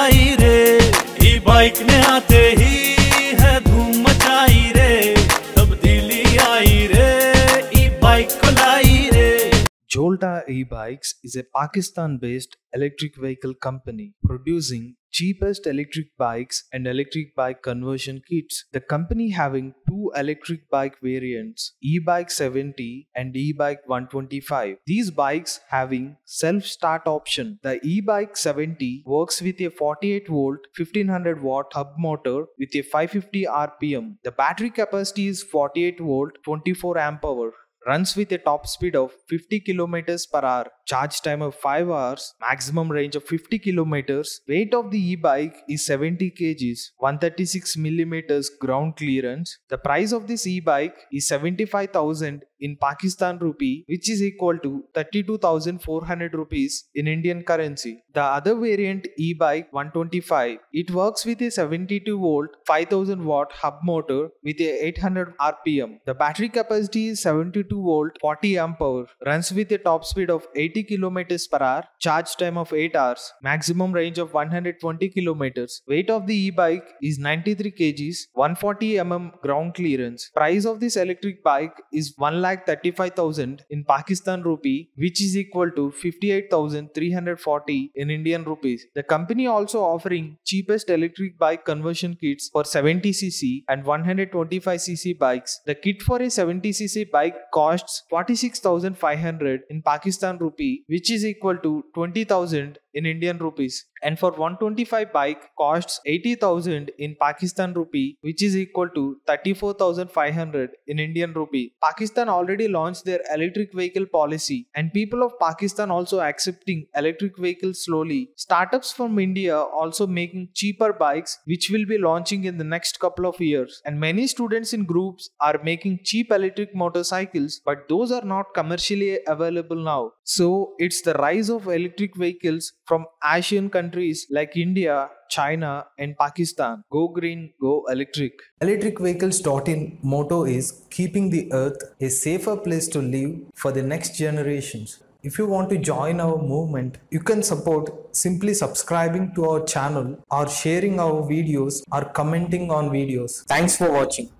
आई रे, ई बाइक ने आते ही है धूम मचाई रे, तब्दीली आई रे, ई बाइक को लाई रे। Jolta e-bikes is a Pakistan-based electric vehicle company producing cheapest electric bikes and electric bike conversion kits. The company having two electric bike variants, e-bike 70 and e-bike 125. These bikes having self-start option. The e-bike 70 works with a 48 volt 1500 watt hub motor with a 550 rpm. The battery capacity is 48 volt 24 amp hour. Runs with a top speed of 50 km per hour, charge time of 5 hours, maximum range of 50 km. Weight of the e-bike is 70 kgs, 136 mm ground clearance. The price of this e-bike is 75,000 in Pakistan rupee, which is equal to 32,400 rupees in Indian currency. The other variant e-bike 125, it works with a 72 volt 5000 watt hub motor with a 800 rpm. The battery capacity is 72 volt 40 amp hour, runs with a top speed of 80 km per hour, charge time of 8 hours, maximum range of 120 km. Weight of the e-bike is 93 kgs, 140 mm ground clearance. Price of this electric bike is 1,35,000 in Pakistan rupee, which is equal to 58,340 in Indian rupees. The company also offering cheapest electric bike conversion kits for 70cc and 125cc bikes. The kit for a 70cc bike costs 46,500 in Pakistan rupee, which is equal to 20,000 in Indian rupees, and for 125 bike costs 80,000 in Pakistan rupee, which is equal to 34,500 in Indian rupee. Pakistan already launched their electric vehicle policy, and people of Pakistan also accepting electric vehicles slowly. Startups from India also making cheaper bikes, which will be launching in the next couple of years, and many students in groups are making cheap electric motorcycles, but those are not commercially available now. So it's the rise of electric vehicles from Asian countries like India, China and Pakistan. Go green, go electric. Electricvehicles.in motto is keeping the earth a safer place to live for the next generations. If you want to join our movement, you can support simply subscribing to our channel or sharing our videos or commenting on videos. Thanks for watching.